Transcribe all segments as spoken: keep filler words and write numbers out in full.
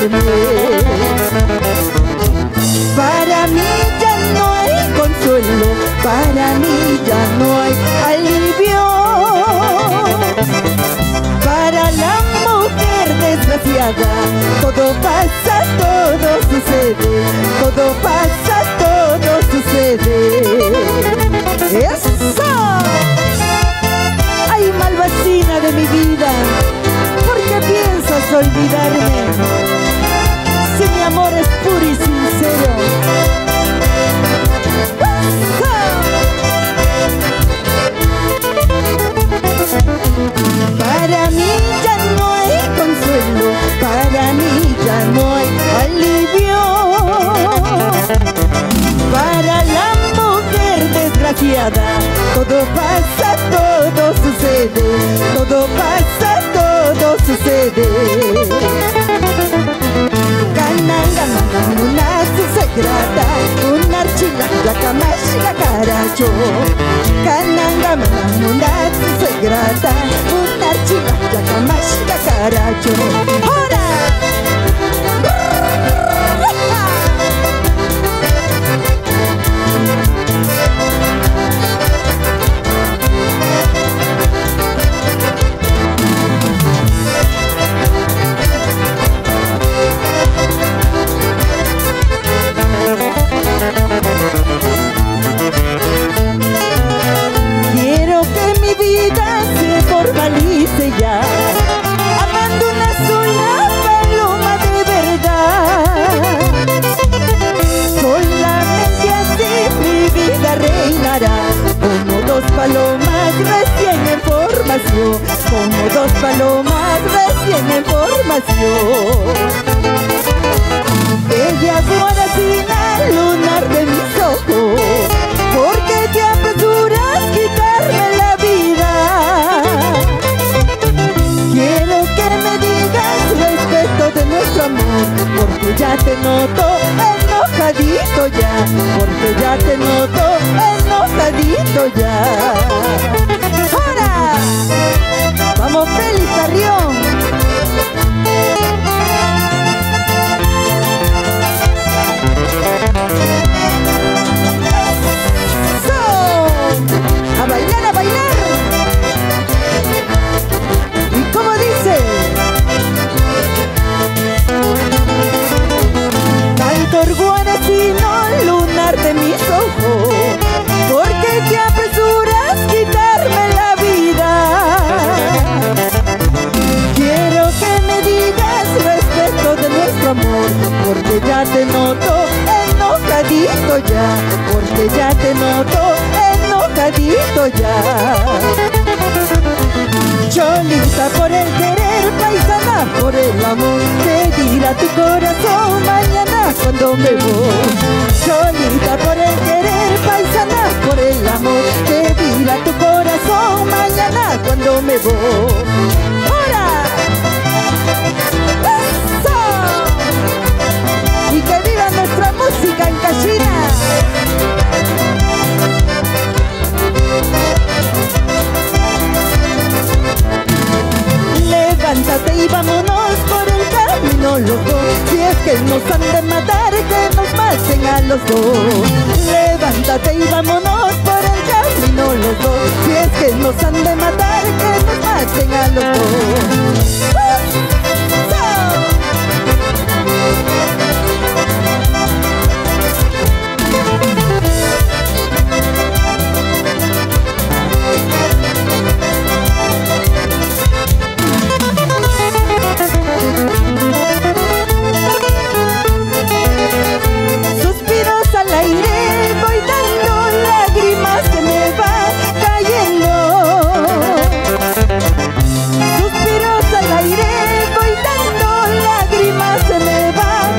verme. Para mí ya no hay consuelo, para mí ya no hay alivio. Para la mujer desgraciada, todo pasa, todo sucede, todo pasa, todo sucede. ¡Eso! ¡Ay, malvecina de mi vida! ¿Por qué piensas olvidarme? Si mi amor es puro y sincero. Para mí ya no hay consuelo, para mí ya no hay alivio. Para la mujer desgraciada, todo pasa, todo sucede, todo pasa, todo sucede. Cananga una sagrada, una archila, camashi, caracho. Cananga una sagrada, una archila, camashi, caracho. ¡Hora! Quiero que mi vida se formalice ya, amando una sola paloma de verdad. Solamente así mi vida reinará, como dos palomas recién en formación, como dos palomas recién en formación. Ella fuera sin el lunar de mis ojos, porque te apresuras a quitarme la vida. Quiero que me digas respecto de nuestro amor, porque ya te noto enojadito ya, porque ya te noto enojadito ya. ¡Ahora! ¡Vamos, Félix Carrión! ¡A bailar, a bailar! ¿Y cómo dice? Cantor guaracino, lunar de mis ojos, porque te apresuras a quitarme la vida. Quiero que me digas respecto de nuestro amor, porque ya te noto enojadito ya, porque ya te noto enojadito ya. Cholita por el querer, paisana por el amor, te dirá tu corazón mañana cuando me voy. Cholita por el querer, paisana por el amor, te dirá tu corazón mañana cuando me voy. ¡Hora! ¡Eso! Y que viva nuestra música en Cachina. Levántate y vámonos por el camino los dos, si es que nos han de matar, que nos maten a los dos. Levántate y vámonos por el camino los dos, si es que nos han de matar, que nos maten a los dos. Suspiros al aire, voy dando lágrimas que me van cayendo. Suspiros al aire, voy dando lágrimas que me van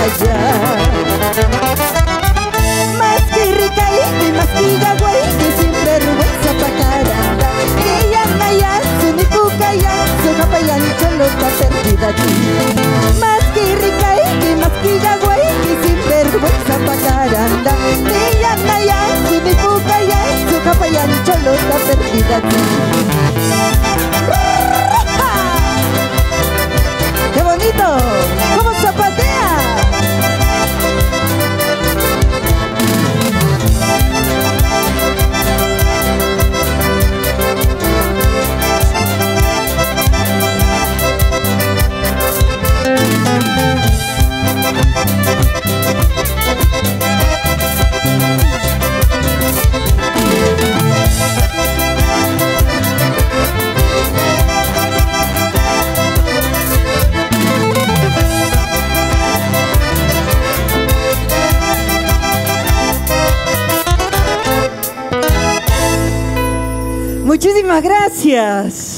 allá. Más que rica y más que gagüey, que sin vergüenza pa' caranda. Que ya naya, su ni puca ya, su japayan cholo está perdida aquí. Más que rica y más que gagüey, que sin vergüenza pa' caranda. Que ya naya, su ni puca ya, su japayan cholo está perdida aquí. ¡Qué bonito! ¡Cómo zapatea! Muchísimas gracias.